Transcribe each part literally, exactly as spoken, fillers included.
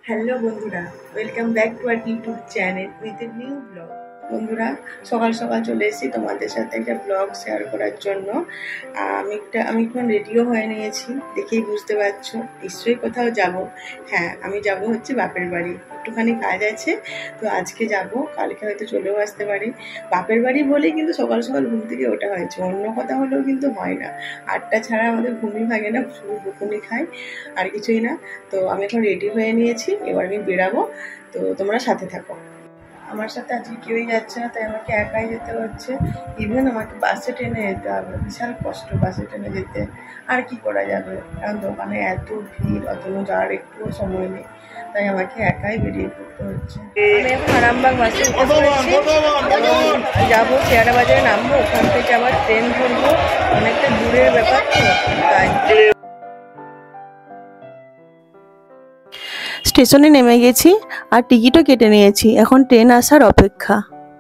Hello বন্ধুরা, welcome back to our YouTube channel with a new vlog. বন্ধুরা, সকাল সকাল চলে এসেছি তোমাদের সাথে একটা ব্লগ শেয়ার করার জন্য। আমি একটা আমি একটু রেডিও হয়ে নিয়েছি, দেখেই বুঝতে পারছো নিশ্চয়ই কোথাও যাব। হ্যাঁ, আমি যাব হচ্ছে বাপের বাড়ি, একটুখানি কাজ আছে, তো আজকে যাব, কালকে হয়তো চলেও আসতে পারি। বাপের বাড়ি বলেই কিন্তু সকাল সকাল ঘুম থেকে ওঠা হয়েছে, অন্য কথা হলেও কিন্তু হয় না। আটটা ছাড়া আমাদের ঘুমই ভাগে না, শুধু বকুনি খাই, আর কিছুই না। তো আমি এখন রেডি হয়ে নিয়েছি, এবার আমি বেরাবো, তো তোমরা সাথে থাকো। আমার সাথে আজকে কেউই যাচ্ছে না, তাই আমাকে একাই যেতে হচ্ছে। ইভেন আমাকে বাসে ট্রেনে যেতে হবে, বিশাল কষ্ট বাসে ট্রেনে যেতে। আর কি করা যাবে, কারণ দোকানে এত ভিড়, অতনো যাওয়ার একটুও সময় নেই, তাই আমাকে একাই বেরিয়ে পড়তে হচ্ছে। আমি এখন আরামবাগ বাসে যাবো, শেয়ারা বাজারে নামবো, ওখান থেকে আবার ট্রেন ধরবো, অনেকটা দূরের ব্যাপার তো তাই। স্টেশনে নেমে গেছি আর টিকিটও কেটে নিয়েছি, এখন ট্রেন আসার অপেক্ষা।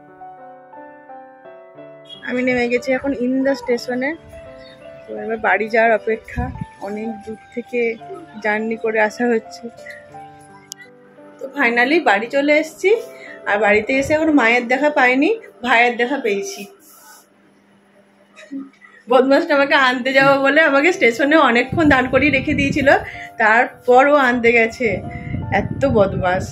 আমি নেমে গেছি এখন ইন্দা স্টেশনে, তো এবার বাড়ি যাওয়ার অপেক্ষা। অনেক দূর থেকে জার্নি করে আসা হচ্ছে, তো ফাইনালি বাড়ি চলে এসেছি। আর বাড়িতে এসে এখন মায়ের দেখা পাইনি, ভাইয়ের দেখা পেয়েছি। বদমাসটা আমাকে আনতে যাবো বলে আমাকে স্টেশনে অনেকক্ষণ দাঁড় করিয়ে রেখে দিয়েছিল, তারপর ও আনতে গেছে। এত বদমাস।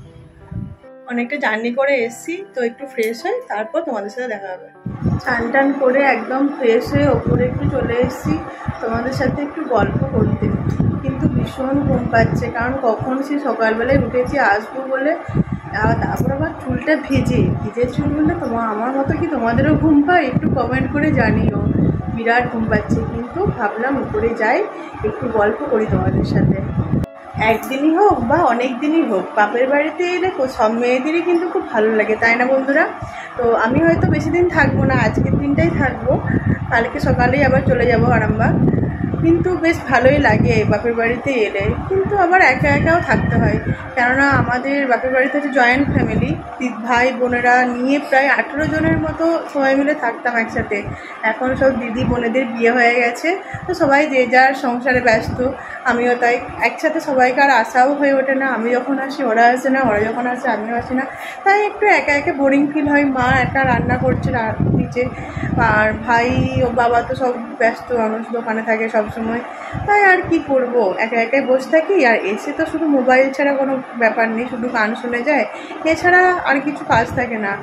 অনেকটা জার্নি করে এসছি, তো একটু ফ্রেশ হই, তারপর তোমাদের সাথে দেখা হবে। চান টান করে একদম ফ্রেশ হয়ে ওপরে একটু চলে এসেছি তোমাদের সাথে একটু গল্প করতে, কিন্তু ভীষণ ঘুম পাচ্ছে, কারণ কখন সে সকালবেলায় উঠেছি আসবো বলে। আর তারপর আবার চুলটা ভেজে ভিজে চুল বলে তোমার আমার মতো কি তোমাদেরও ঘুম পায়, একটু কমেন্ট করে জানিও। বিরাট ঘুম পাচ্ছে, কিন্তু ভাবলাম উপরে যাই, একটু গল্প করি তোমাদের সাথে। একদিনই হোক বা অনেক দিনই হোক, বাপের বাড়িতে এলে সব মেয়েদেরই কিন্তু খুব ভালো লাগে, তাই না বন্ধুরা? তো আমি হয়তো বেশি দিন থাকবো না, আজকের দিনটাই থাকবো, কালকে সকালেই আবার চলে যাবো আরামবাগ। কিন্তু বেশ ভালোই লাগে বাপের বাড়িতে এলে, কিন্তু আবার একা একাও থাকতে হয়, কেননা আমাদের বাপের বাড়িতে হচ্ছে জয়েন্ট ফ্যামিলি, ভাই বোনেরা নিয়ে প্রায় আঠেরো জনের মতো সবাই মিলে থাকতাম একসাথে। এখন সব দিদি বোনেদের বিয়ে হয়ে গেছে, তো সবাই যে যার সংসারে ব্যস্ত, আমিও তাই। একসাথে সবাইকে আর আসাও হয়ে ওঠে না, আমি যখন আসি ওরা আসে না, ওরা যখন আসে আমিও আসি না, তাই একটু একা একা বোরিং ফিল হয়। মা একা রান্না করছে নিচে, আর ভাই ও বাবা তো সব ব্যস্ত মানুষ, দোকানে থাকে সব সময়, তাই আর কি করব, একা একাই বসে থাকি। আর এসে তো শুধু মোবাইল ছাড়া কোনো ব্যাপার নেই, শুধু গান শুনে যায়, এছাড়া আর কিছু কাজ থাকে না।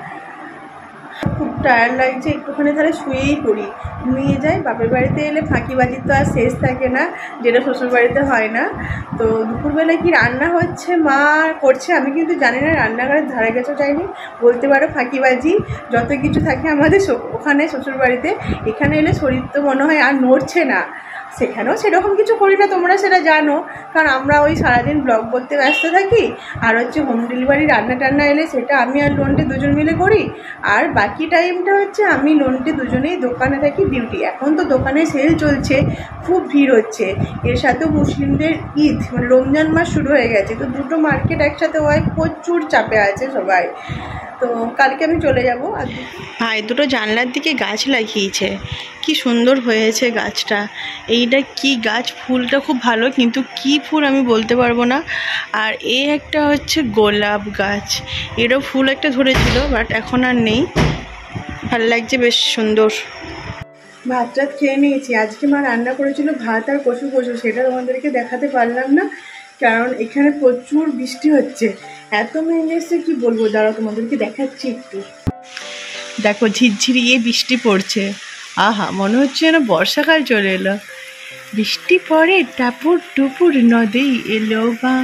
খুব টায়ার্ড লাগছে, একটুখানি তাহলে শুয়েই পড়ি, ঘুমিয়ে যাই। বাপের বাড়িতে এলে ফাঁকিবাজি তো আর শেষ থাকে না, যেটা শ্বশুর বাড়িতে হয় না। তো দুপুরবেলায় কি রান্না হচ্ছে মা করছে, আমি কিন্তু জানি না, রান্নাঘরের ধারে কাছেও যাইনি, বলতে পারো ফাঁকিবাজি। যত কিছু থাকে আমাদের ওখানে শ্বশুর বাড়িতে, এখানে এলে শরীর তো মনে হয় আর নড়ছে না। সেখানেও সেরকম কিছু করি না, তোমরা সেটা জানো, কারণ আমরা ওই সারাদিন ব্লগ করতে ব্যস্ত থাকি। আর হচ্ছে হোম ডেলিভারি রান্না টান্না এলে সেটা আমি আর লোনটে দুজন মিলে করি, আর বাকি টাইমটা হচ্ছে আমি লোনটে দুজনেই দোকানে থাকি ডিউটি। এখন তো দোকানে সেল চলছে, খুব ভিড় হচ্ছে, এর সাথেও মুসলিমদের ঈদ মানে রমজান মাস শুরু হয়ে গেছে, তো দুটো মার্কেট একসাথে হয়, প্রচুর চাপে আছে সবাই। তো কালকে আমি চলে যাবো। আর ভাই দুটো জানলার দিকে গাছ লাগিয়েছে, কি সুন্দর হয়েছে গাছটা। এইটা কি গাছ, ফুলটা খুব ভালো, কিন্তু কি ফুল আমি বলতে পারবো না। আর এই একটা হচ্ছে গোলাপ গাছ, এরও ফুল একটা ধরেছিল, বাট এখন আর নেই। ভালো লাগছে, বেশ সুন্দর। ভাত টাত খেয়ে নিয়েছি। আজকে মা রান্না করেছিল ভাত আর কচু কচু, সেটা তোমাদেরকে দেখাতে পারলাম না, কারণ এখানে প্রচুর বৃষ্টি হচ্ছে, এত মেঘ এসছে কি বলবো। দাঁড়াও তোমাদেরকে দেখাচ্ছি একটু। দেখো ঝিরঝিরিয়ে বৃষ্টি পড়ছে, আহা মনে হচ্ছে যেন বর্ষাকাল চলে এলো। বৃষ্টি পড়ে টাপুর টুপুর, নদী এলো বান।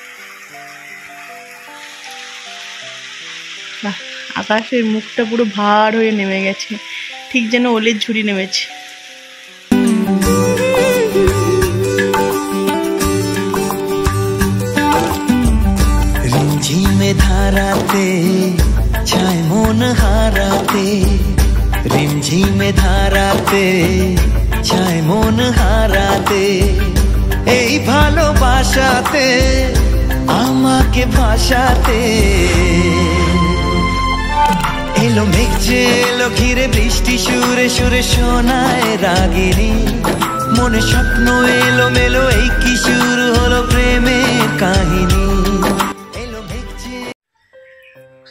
বাহ, আকাশের মুখটা পুরো ভার হয়ে নেমে গেছে, ঠিক যেন ওলের ঝুড়ি নেমেছে। রিমঝিমে ধারাতে ছায় মন হারাতে, রিমঝিমে ধারাতে ছায় মন হারাতে, এই ভালোবাসাতে আমাকে ভাসাতে। এলো মেঘ যে এলো ঘিরে বৃষ্টি সুরে সুরে শোনায় রাগিনী, মনে স্বপ্ন এলো মেলো, এই কি শুরু হলো প্রেমের কাহিনী।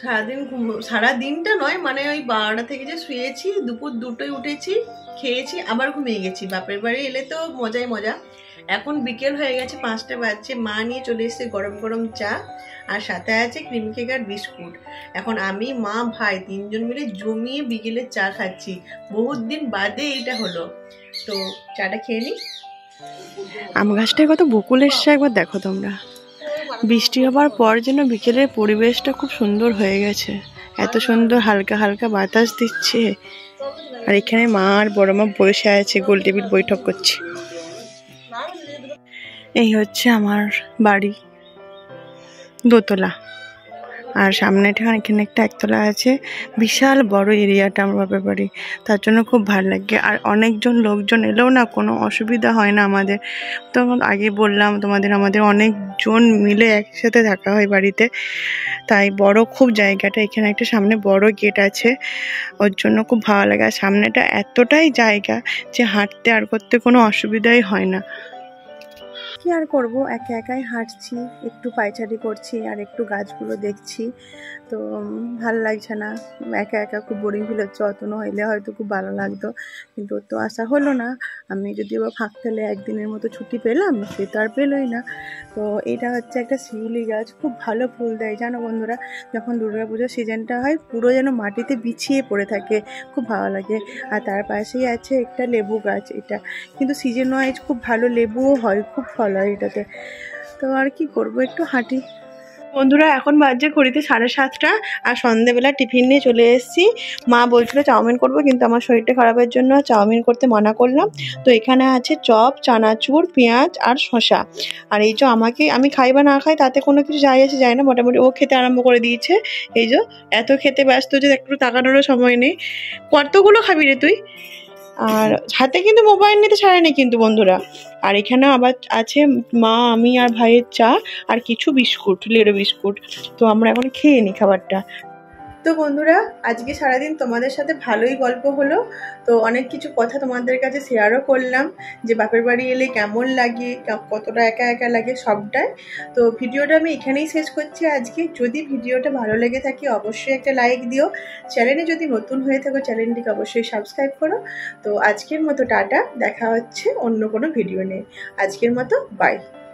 সারাদিন ঘুম সারা দিনটা নয়, মানে ওই বারোটা থেকে যে শুয়েছি, দুপুর দুটোয় উঠেছি, খেয়েছি, আবার ঘুমিয়ে গেছি। বাপের বাড়ি এলে তো মজাই মজা। এখন বিকেল হয়ে গেছে, পাঁচটা বাজছে, মা নিয়ে চলে এসেছে গরম গরম চা, আর সাথে আছে ক্রিম কেক আর বিস্কুট। এখন আমি, মা, ভাই তিনজন মিলে জমিয়ে বিকেলে চা খাচ্ছি। বহুত দিন বাদে এইটা হলো, তো চাটা খেয়ে নিই। আম গাছটায় কত বকুল এসছে একবার দেখো তোমরা। বৃষ্টি হবার পর যেন বিকেলের পরিবেশটা খুব সুন্দর হয়ে গেছে, এত সুন্দর হালকা হালকা বাতাস দিচ্ছে। আর এখানে মা আর বড় মা বসে আছে, গোল টেবিল বৈঠক করছে। এই হচ্ছে আমার বাড়ি, দোতলা, আর সামনেটা এখানে একটা একতলা আছে। বিশাল বড় এরিয়াটা আমার বাপের বাড়ি, তার জন্য খুব ভালো লাগে। আর অনেকজন লোকজন এলেও না কোনো অসুবিধা হয় না আমাদের। তো আগে বললাম তোমাদের, আমাদের অনেকজন মিলে একসাথে থাকা হয় বাড়িতে, তাই বড় খুব জায়গাটা। এখানে একটা সামনে বড় গেট আছে, ওর জন্য খুব ভালো লাগে। আর সামনেটা এতটাই জায়গা যে হাঁটতে আর করতে কোনো অসুবিধাই হয় না। কি আর করব, একা একাই হাঁটছি, একটু পায়চারি করছি আর একটু গাছগুলো দেখছি, তো ভালো লাগছে না। একা একা খুব বোরিং ফিল হচ্ছে। অতনু হইলে হয়তো খুব ভালো লাগতো, কিন্তু তো আসা হলো না। আমি যদিও বা ফাঁক পেলে একদিনের মতো ছুটি পেলাম, সে তো আর পেলোই না। তো এটা হচ্ছে একটা শিউলি গাছ, খুব ভালো ফুল দেয় জানো বন্ধুরা। যখন দুর্গাপুজোর সিজনটা হয় পুরো যেন মাটিতে বিছিয়ে পড়ে থাকে, খুব ভালো লাগে। আর তার পাশেই আছে একটা লেবু গাছ, এটা কিন্তু সিজন ওয়াইজ খুব ভালো লেবুও হয়, খুব ফল হয় এটাতে। তো আর কি করব, একটু হাঁটি। বন্ধুরা এখন বাজে ঘড়িতে সাড়ে সাতটা, আর সন্ধ্যেবেলা টিফিন নিয়ে চলে এসেছি। মা বলছিল চাউমিন করবো, কিন্তু আমার শরীরটা খারাপের জন্য চাউমিন করতে মানা করলাম। তো এখানে আছে চপ, চানাচুর, পেঁয়াজ আর শসা। আর এই যে আমাকে, আমি খাই বা না খাই তাতে কোনো কিছু যায় আসে যায় না, মোটামুটি ও খেতে আরম্ভ করে দিয়েছে। এই যে এত খেতে ব্যস্ত যে একটু তাকানোরও সময় নেই। কতগুলো খাবি রে তুই? আর হাতে কিন্তু মোবাইল নিতে ছাড়েনি কিন্তু বন্ধুরা। আর এখানে আবার আছে মা, আমি আর ভাইয়ের চা আর কিছু বিস্কুট, লেরো বিস্কুট। তো আমরা এখন খেয়ে নিই খাবারটা। তো বন্ধুরা আজকে সারাদিন তোমাদের সাথে ভালোই গল্প হলো। তো অনেক কিছু কথা তোমাদের কাছে শেয়ারও করলাম, যে বাপের বাড়ি এলে কেমন লাগে, কতটা একা একা লাগে, সবটাই। তো ভিডিওটা আমি এখানেই শেষ করছি আজকে। যদি ভিডিওটা ভালো লেগে থাকে অবশ্যই একটা লাইক দিও। চ্যানেলে যদি নতুন হয়ে থাকো চ্যানেলটিকে অবশ্যই সাবস্ক্রাইব করো। তো আজকের মতো টাটা, দেখা হচ্ছে অন্য কোনো ভিডিও নিয়ে। আজকের মতো বাই।